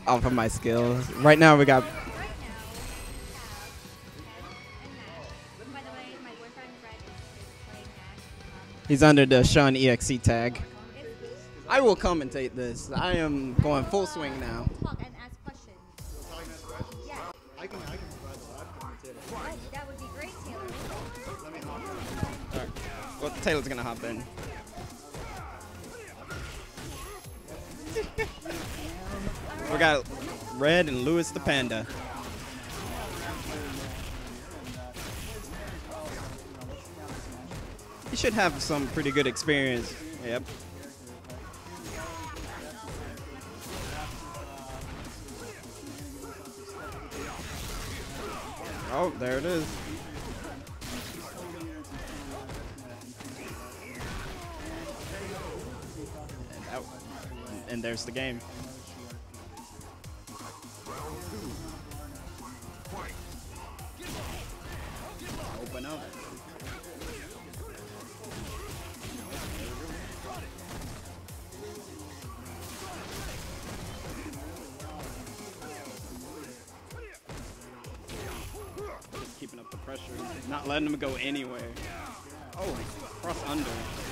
off of my skills. Right now we got. He's under the Sean EXE tag. I will commentate this. I am going full swing now. Talk and ask questions. Yeah. I can provide the live commentator. That would be great, Taylor. Let me hop in. All right. Well, Taylor's gonna hop in. We got Red and Louis the Panda. He should have some pretty good experience. Yep. Oh, there it is. And out. And there's the game. Open up. Just keeping up the pressure, not letting him go anywhere. Oh, cross under.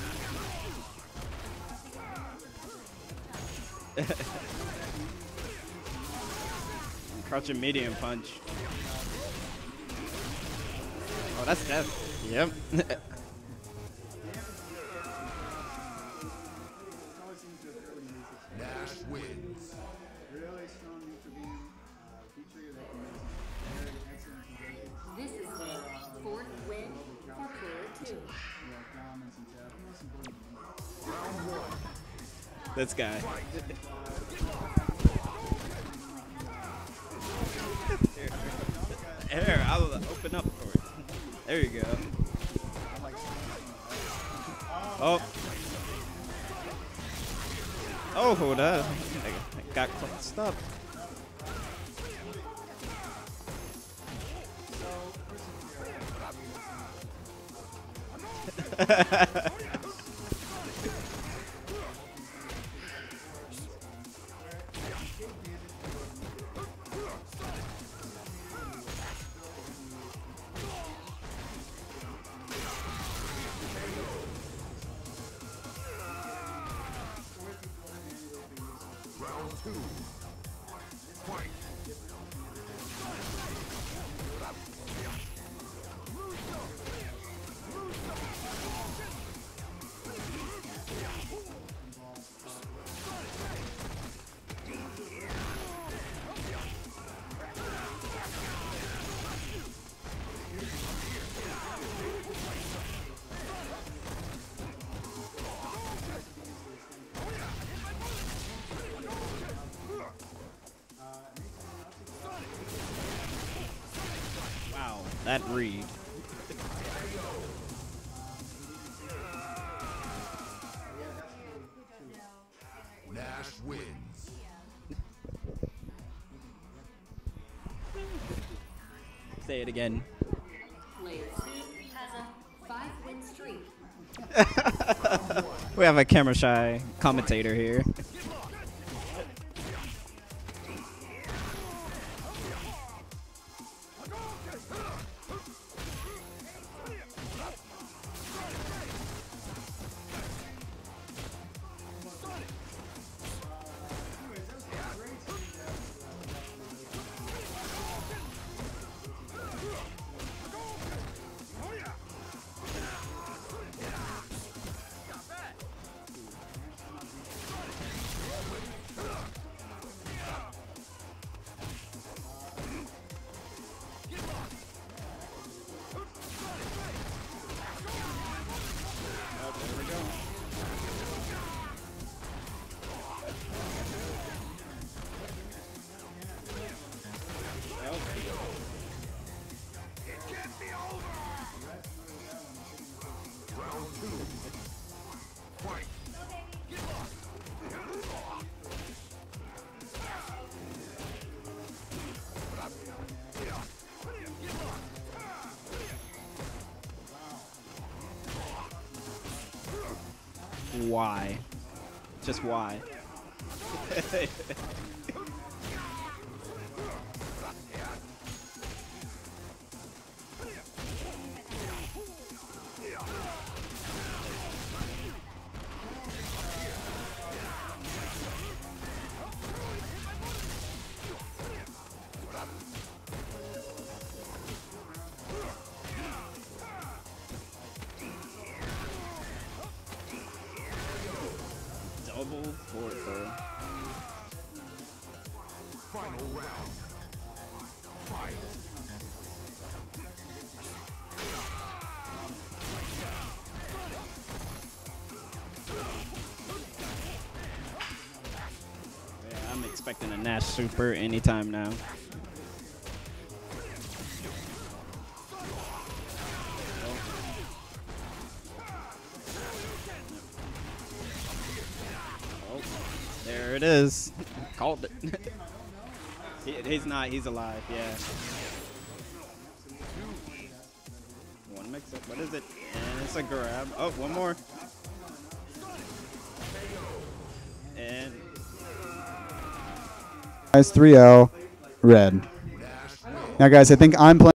Crouching medium punch. Oh, that's death. Yep. Nash wins. Really strong intervene feature that can make some very excellent. This is the fourth win for Player 2. Comments and chat. Most important. This guy. Here, I'll open up for it. There you go. Oh. Oh, hold up. I got close up. Round two. Fight. Wow, that read. Nash wins. Say it again. Player 2 has a 5-win streak. We have a camera shy commentator here. Round two. Fight. Why? Just why? Final round. Fight. Yeah, I'm expecting a Nash Super anytime now. Oh, there it is. Called it. He's not. He's alive. Yeah. One mix up. What is it? And it's a grab. Oh, one more. And Guys, 3-0, red. Now, guys, I think I'm playing.